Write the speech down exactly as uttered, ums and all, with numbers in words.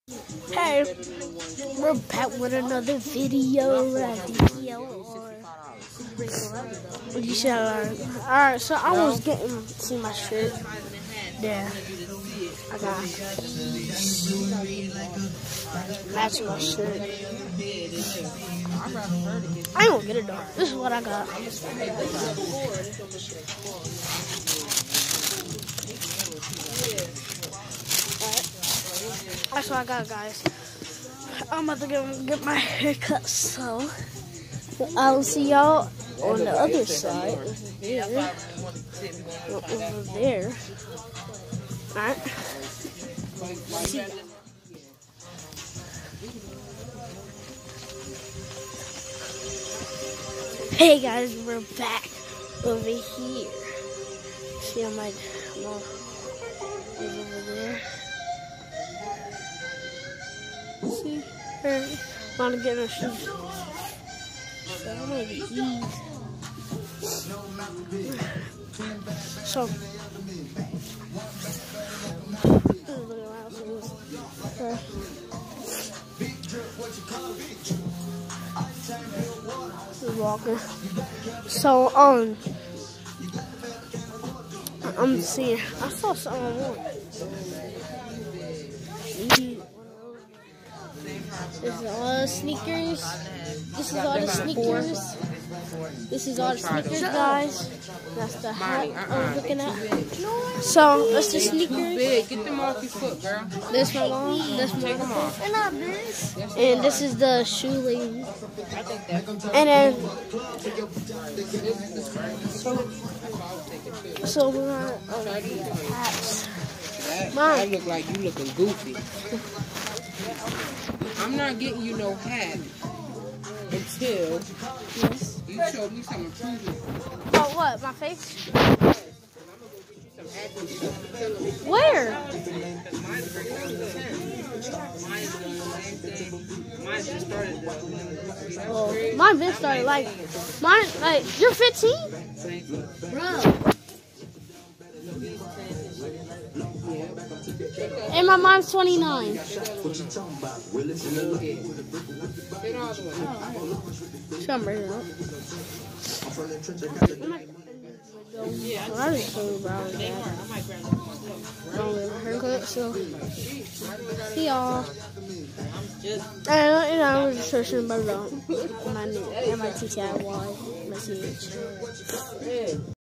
Hey, we're back with another video. What you should learn. Alright, so I was getting, see my shirt. There. I got matching my shirt. I ain't gonna get it though. This is what I got. That's what I got, guys. I'm about to get, get my hair cut, so I'll see y'all on the other side. Over there. Over there. Alright. See ya. Hey guys, we're back over here. See, I'm like, I'm over there. See her, want to get her shoes. So I'm gonna eat. So, walking. So um, I'm seeing. I saw someone more. This is all the sneakers. This is all the sneakers. This is all the sneakers, guys. That's the hat I was looking at. So, that's the sneakers. Get them off your foot, girl. This my mom. This my mom. And this is the shoelace. And then, so, so we're not oh, hats. That look like you looking goofy. I'm not getting you no hat until yes. you show me some improvement. Oh, what? My face? Where? Oh, mine been started like mine like you're fifteen? Bro. And my mom's twenty-nine. Some right up. Yeah, I just told about it. I don't get my haircut, so see y'all. And you know, I'm just searching about my name, M I T T I Y, my C H.